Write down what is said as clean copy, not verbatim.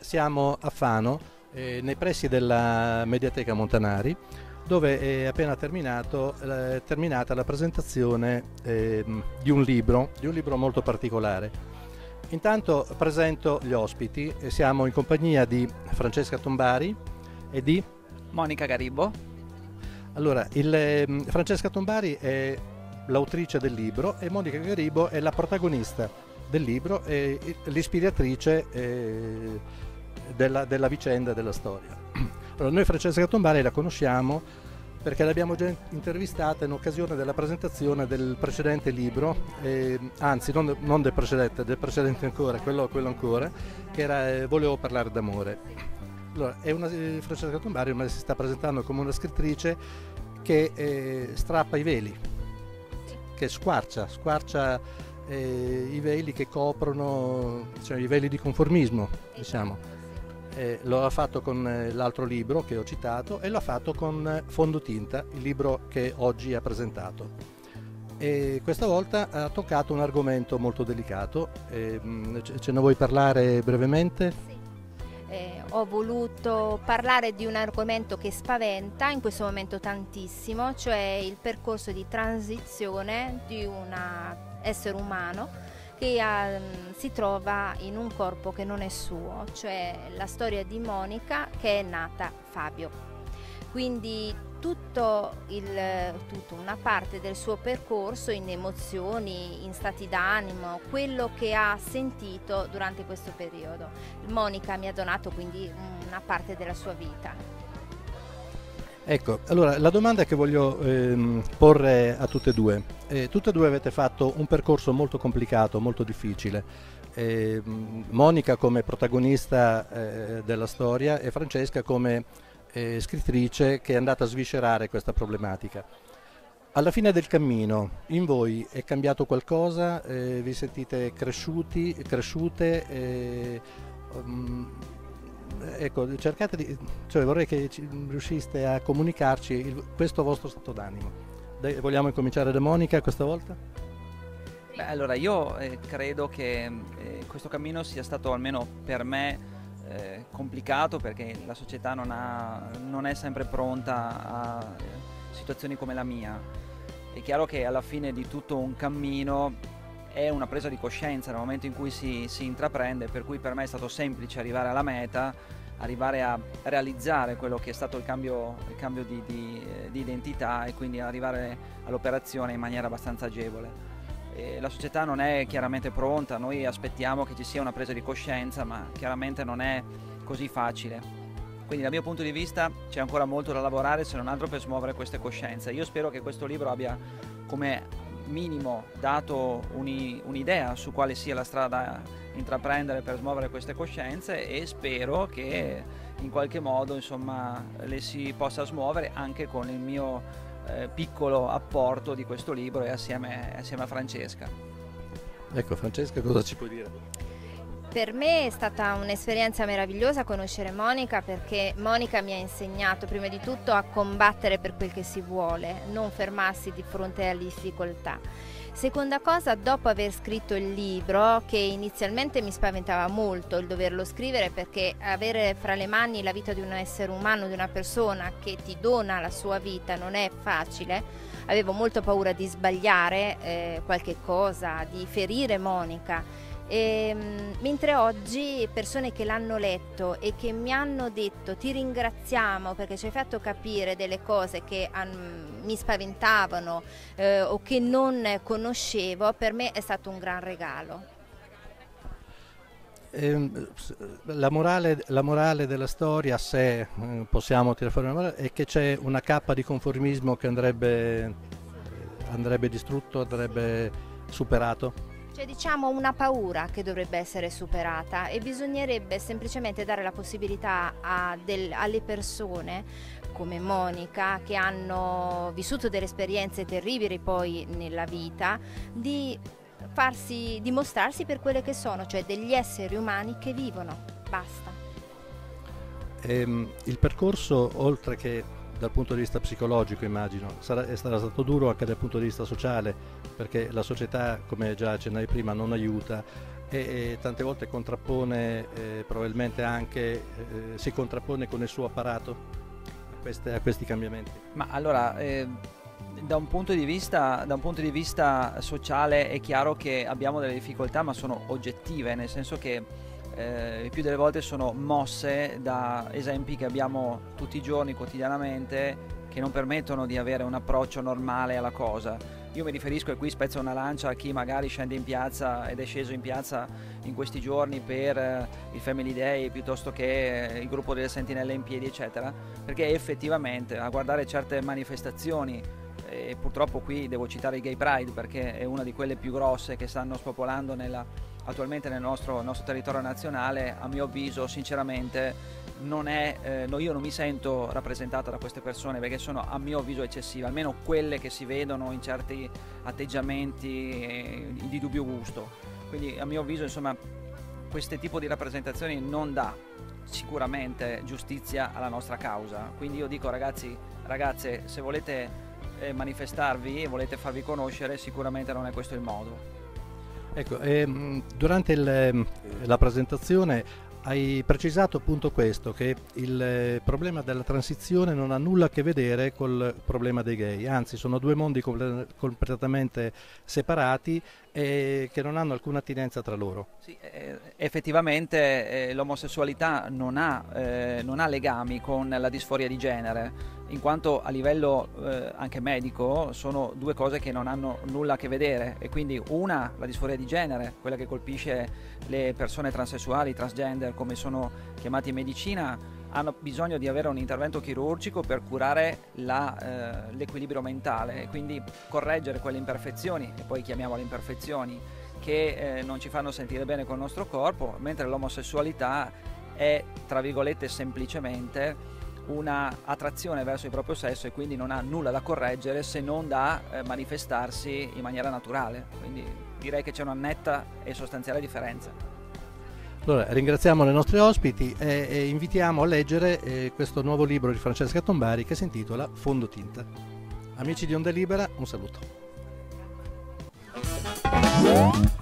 Siamo a Fano, nei pressi della Mediateca Montanari, dove è appena terminata la presentazione di un libro molto particolare. Intanto presento gli ospiti, siamo in compagnia di Francesca Tombari e di Monica Garibbo. Allora, Francesca Tombari è l'autrice del libro e Monica Garibbo è la protagonista del libro e l'ispiratrice della vicenda e della storia. Allora, noi Francesca Tombari la conosciamo perché l'abbiamo già intervistata in occasione della presentazione del precedente libro, anzi non del precedente ancora, quello ancora, che era Volevo parlare d'amore. Allora, Francesca Tombari si sta presentando come una scrittrice che strappa i veli, che squarcia i veli che coprono, cioè, i veli di conformismo, diciamo. Lo ha fatto con l'altro libro che ho citato e l'ha fatto con Fondotinta, il libro che oggi ha presentato. E questa volta ha toccato un argomento molto delicato. Ce ne vuoi parlare brevemente? Sì. Ho voluto parlare di un argomento che spaventa in questo momento tantissimo, cioè il percorso di transizione di un essere umano che si trova in un corpo che non è suo, cioè la storia di Monica che è nata Fabio. Quindi tutta una parte del suo percorso in emozioni, in stati d'animo, quello che ha sentito durante questo periodo. Monica mi ha donato quindi una parte della sua vita. Ecco, allora la domanda che voglio porre a tutte e due. Tutte e due avete fatto un percorso molto complicato, molto difficile. Monica come protagonista della storia e Francesca come scrittrice che è andata a sviscerare questa problematica. Alla fine del cammino, in voi è cambiato qualcosa? Vi sentite cresciute? Ecco, cercate vorrei che riusciste a comunicarci questo vostro stato d'animo. Vogliamo incominciare da Monica questa volta? Beh, allora io credo che questo cammino sia stato, almeno per me, complicato, perché la società non è sempre pronta a situazioni come la mia. È chiaro che alla fine di tutto un cammino è una presa di coscienza nel momento in cui si intraprende, per cui per me è stato semplice arrivare alla meta, arrivare a realizzare quello che è stato il cambio di identità e quindi arrivare all'operazione in maniera abbastanza agevole. La società non è chiaramente pronta, noi aspettiamo che ci sia una presa di coscienza, ma chiaramente non è così facile. Quindi dal mio punto di vista c'è ancora molto da lavorare, se non altro per smuovere queste coscienze. Io spero che questo libro abbia come minimo dato un'idea su quale sia la strada da intraprendere per smuovere queste coscienze, e spero che in qualche modo, insomma, le si possa smuovere anche con il mio piccolo apporto di questo libro e assieme a Francesca. Ecco, Francesca, cosa ci puoi dire? Per me è stata un'esperienza meravigliosa conoscere Monica, perché Monica mi ha insegnato prima di tutto a combattere per quel che si vuole, non fermarsi di fronte alle difficoltà. Seconda cosa, dopo aver scritto il libro, che inizialmente mi spaventava molto il doverlo scrivere, perché avere fra le mani la vita di un essere umano, di una persona che ti dona la sua vita, non è facile. Avevo molto paura di sbagliare qualche cosa, di ferire Monica. Mentre oggi persone che l'hanno letto e che mi hanno detto ti ringraziamo perché ci hai fatto capire delle cose che mi spaventavano o che non conoscevo, per me è stato un gran regalo. La morale della storia, se possiamo tirare fuori una morale, è che c'è una cappa di conformismo che andrebbe distrutto, andrebbe superato. C'è, diciamo, una paura che dovrebbe essere superata e bisognerebbe semplicemente dare la possibilità alle persone come Monica, che hanno vissuto delle esperienze terribili poi nella vita, di mostrarsi per quelle che sono, cioè degli esseri umani che vivono. Basta. Il percorso, oltre che dal punto di vista psicologico, immagino, sarà stato duro anche dal punto di vista sociale, perché la società, come già accennavi prima, non aiuta e tante volte contrappone, probabilmente anche si contrappone con il suo apparato a questi cambiamenti? Ma allora, da un punto di vista sociale è chiaro che abbiamo delle difficoltà, ma sono oggettive, nel senso che il più delle volte sono mosse da esempi che abbiamo tutti i giorni, quotidianamente, che non permettono di avere un approccio normale alla cosa. Io mi riferisco, e qui spezzo una lancia a chi magari scende in piazza ed è sceso in piazza in questi giorni per il Family Day piuttosto che il gruppo delle sentinelle in piedi, eccetera, perché effettivamente a guardare certe manifestazioni, e purtroppo qui devo citare il Gay Pride perché è una di quelle più grosse che stanno spopolando attualmente nel nostro territorio nazionale, a mio avviso sinceramente io non mi sento rappresentata da queste persone, perché sono a mio avviso eccessive, almeno quelle che si vedono in certi atteggiamenti di dubbio gusto. Quindi a mio avviso, insomma, questo tipo di rappresentazioni non dà sicuramente giustizia alla nostra causa. Quindi io dico, ragazzi, ragazze, se volete manifestarvi e volete farvi conoscere, sicuramente non è questo il modo. Ecco, durante la presentazione hai precisato appunto questo, che il problema della transizione non ha nulla a che vedere col problema dei gay, anzi sono due mondi completamente separati e che non hanno alcuna attinenza tra loro. Sì, effettivamente l'omosessualità non ha legami con la disforia di genere, in quanto a livello anche medico sono due cose che non hanno nulla a che vedere, e quindi la disforia di genere, quella che colpisce le persone transessuali, transgender come sono chiamati in medicina, hanno bisogno di avere un intervento chirurgico per curare l'equilibrio mentale e quindi correggere quelle imperfezioni, e poi chiamiamole imperfezioni, che non ci fanno sentire bene col nostro corpo, mentre l'omosessualità è, tra virgolette, semplicemente una attrazione verso il proprio sesso, e quindi non ha nulla da correggere se non da manifestarsi in maniera naturale. Quindi direi che c'è una netta e sostanziale differenza. Allora, ringraziamo le nostre ospiti e invitiamo a leggere questo nuovo libro di Francesca Tombari che si intitola Fondotinta. Amici di Onda Libera, un saluto.